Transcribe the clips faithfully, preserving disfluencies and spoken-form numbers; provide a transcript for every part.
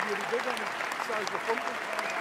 really big on it. Size of a pumpkin.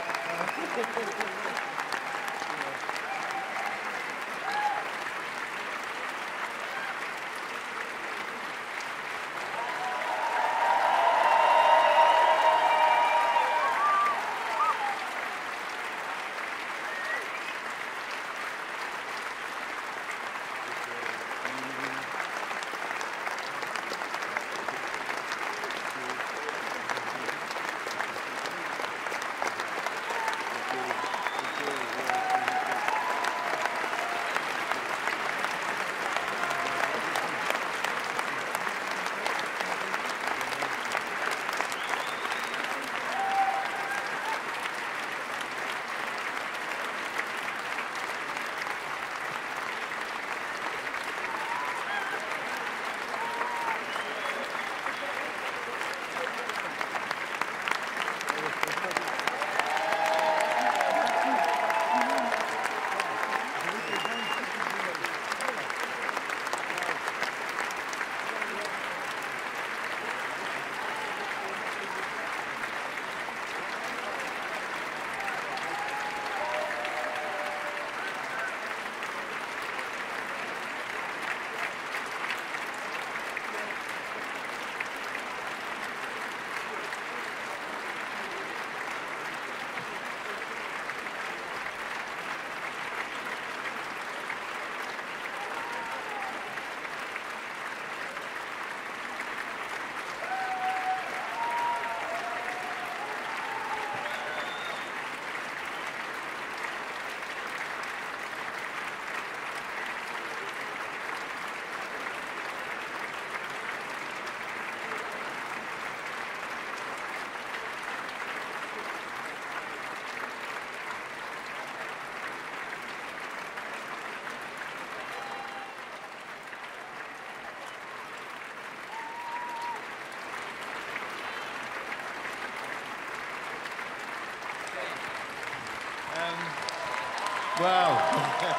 Wow.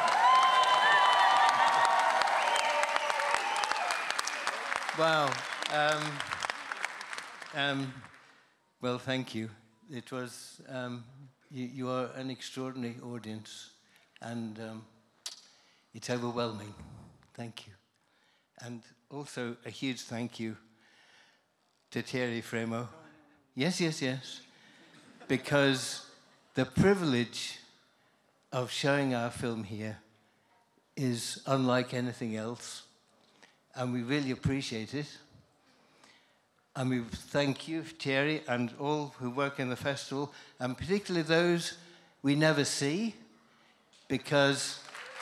Wow. Um, um, well, thank you. It was, um, you, you are an extraordinary audience, and um, it's overwhelming. Thank you. And also a huge thank you to Thierry Frémaux. Yes, yes, yes. Because the privilege of showing our film here is unlike anything else, and we really appreciate it. And we thank you, Thierry, and all who work in the festival, and particularly those we never see, because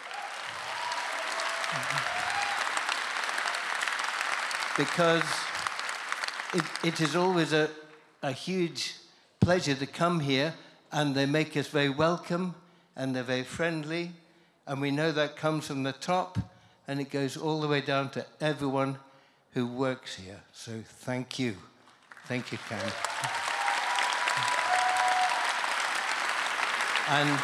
because it, it is always a, a huge pleasure to come here, and they make us very welcome, and they're very friendly, and we know that comes from the top, and it goes all the way down to everyone who works here. So thank you. Thank you, Karen. And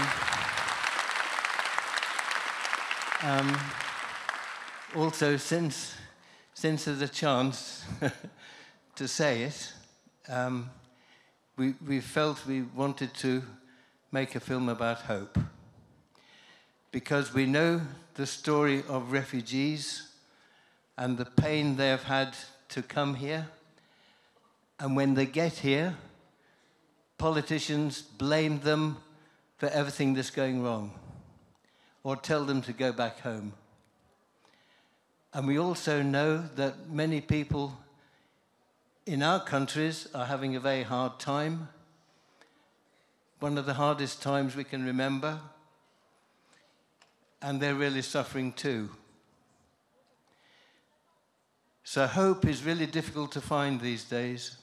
um, um, also, since, since there's a chance to say it, um, we, we felt we wanted to make a film about hope, because we know the story of refugees and the pain they have had to come here. And when they get here, politicians blame them for everything that's going wrong, or tell them to go back home. And we also know that many people in our countries are having a very hard time. One of the hardest times we can remember. And they're really suffering too. So hope is really difficult to find these days.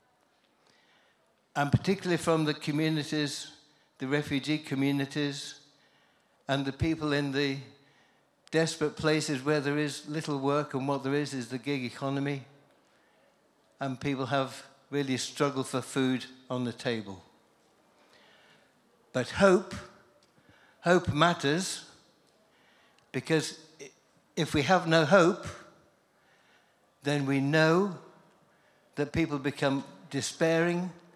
And particularly from the communities, the refugee communities, and the people in the desperate places where there is little work, and what there is is the gig economy. And people have really struggled for food on the table. But hope, hope matters, because if we have no hope, then we know that people become despairing,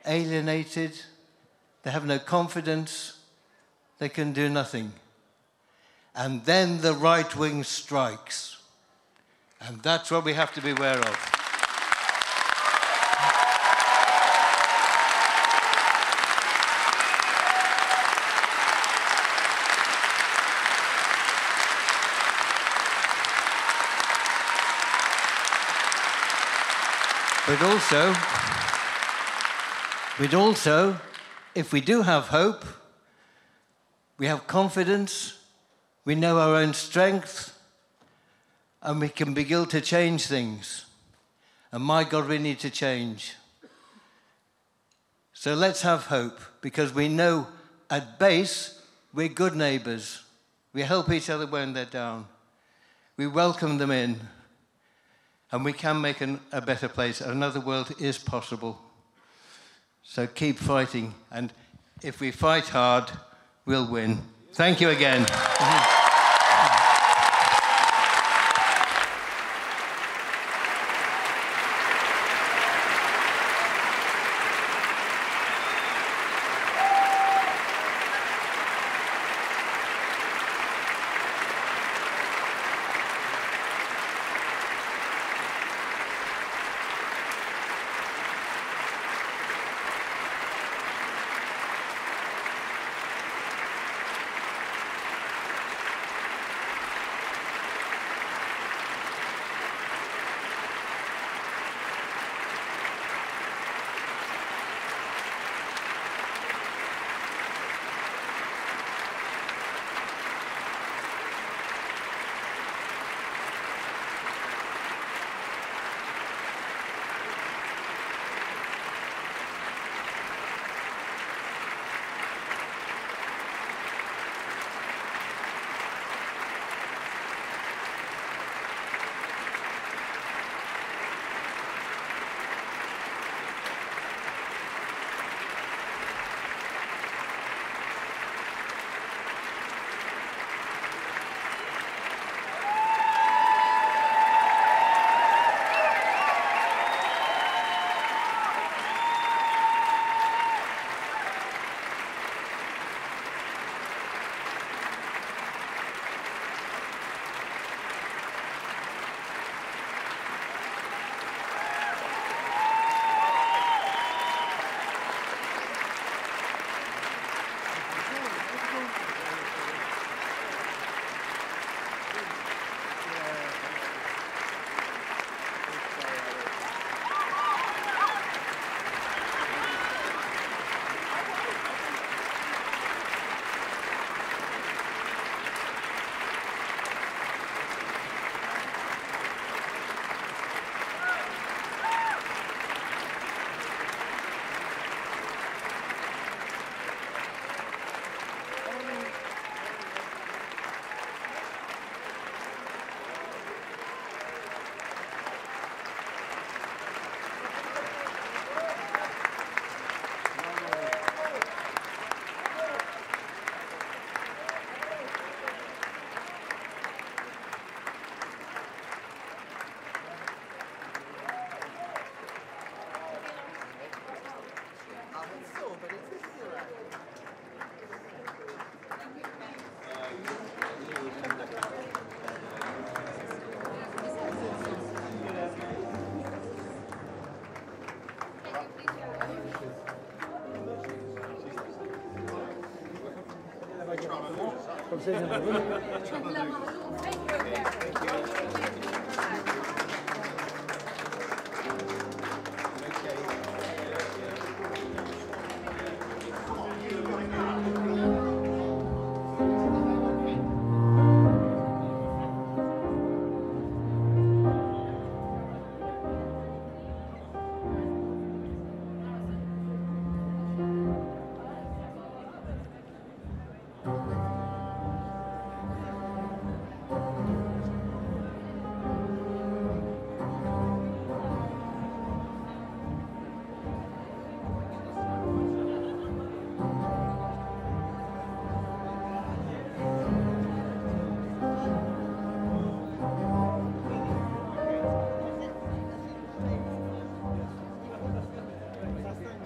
alienated, they have no confidence, they can do nothing. And then the right wing strikes. And that's what we have to be aware of. But also, but also, if we do have hope, we have confidence, we know our own strength, and we can begin to change things. And my God, we need to change. So let's have hope, because we know at base, we're good neighbors. We help each other when they're down. We welcome them in. And we can make an, a better place. Another world is possible. So keep fighting. And if we fight hard, we'll win. Thank you again.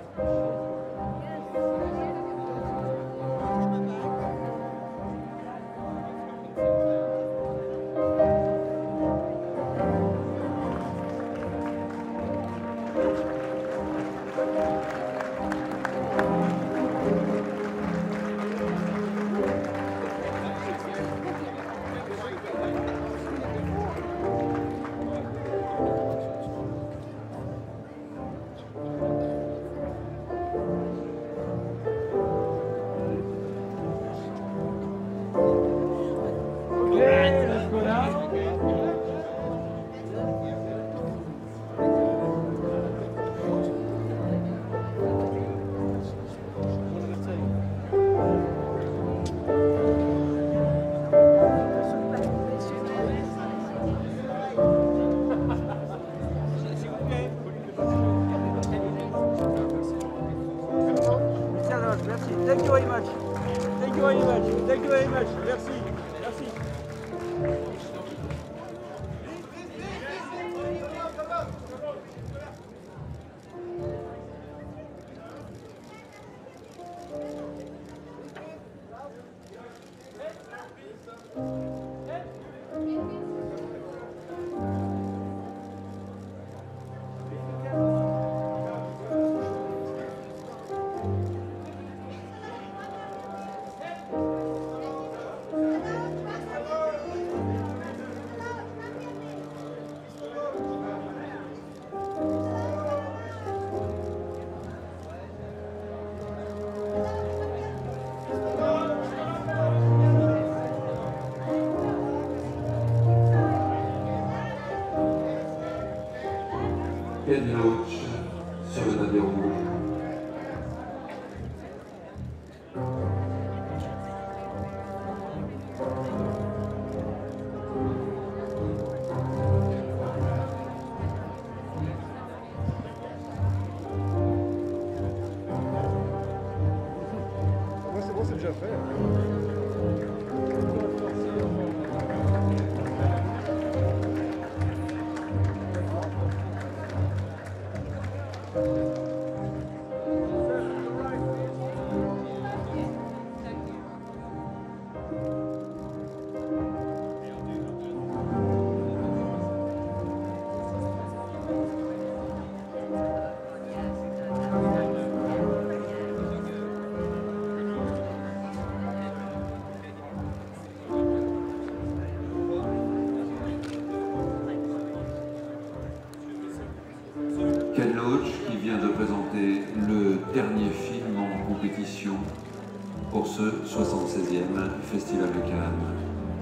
Thank you very much. Thank you very much. Thank you very much. Merci. Merci. Ken Loach sur le navire rouge. Moi, c'est bon, c'est déjà fait. Ken Loach qui vient de présenter le dernier film en compétition pour ce soixante-seizième Festival de Cannes.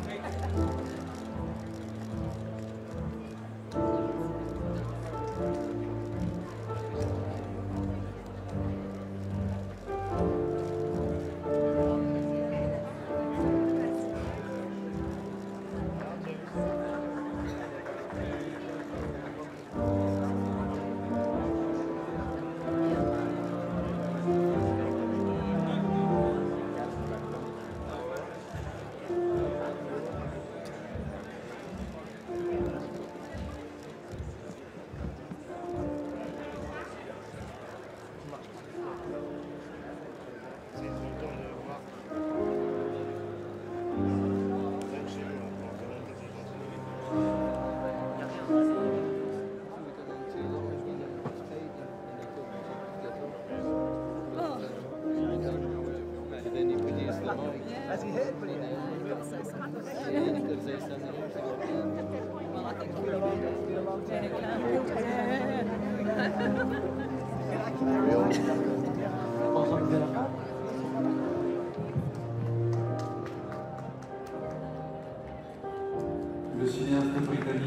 Has he hit? But he did. Well, I think we're about Le cinéaste britannique